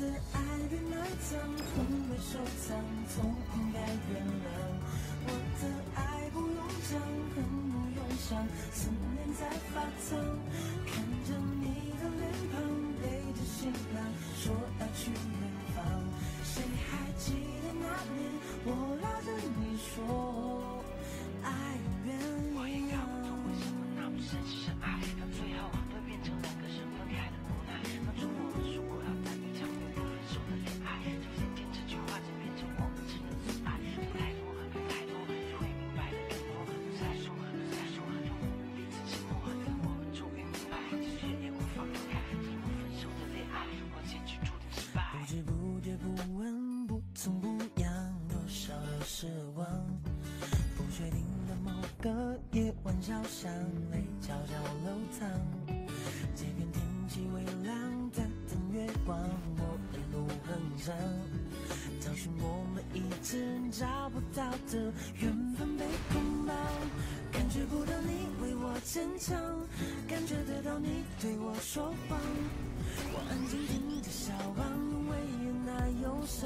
的爱被埋葬，恨被收藏，总应该原谅。我的爱不用讲，恨不用想，思念在发烫。看着你的脸庞，背着行囊，说要去远方。谁还记得那年，我拉着你说，爱原谅。 我也搞不懂为什么那么深是深爱，到最后会变成两个人分开的无奈。当初我们说过要谈一场没有分手的恋爱，就渐渐这句话就变成我们只能自爱。说太多，爱太多，就会明白的更多。不再说，不再说，让我们彼此沉默，等我们终于明白，其实也无法分开。这么分手的恋爱，我结局注定失败。 不知不觉，不闻不从不扬，多少的失望。不确定的某个夜晚，小巷泪悄悄流淌。街边天气微凉，在等月光，我一路哼唱，找寻我们一直找不到的缘分被捆绑。感觉不到你为我坚强，感觉得到你对我说谎。我安静听着小王，为演那忧伤。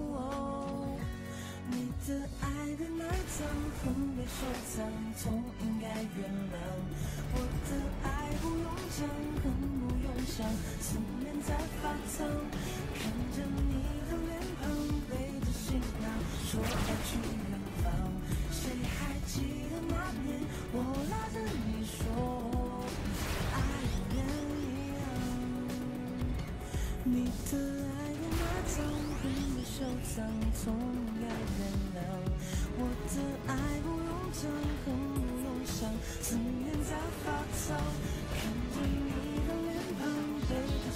你的爱被埋葬，恨被收藏，总应该原谅。我的爱不用讲，恨不用想，思念在发烫。看着你的脸庞，背着行囊，说要去远方。谁还记得那年，我拉着你说，爱原谅。你的爱被埋葬，恨被收藏，总该原谅。我的爱不用讲，恨不用想，思念在发烫。看着你的脸庞，背着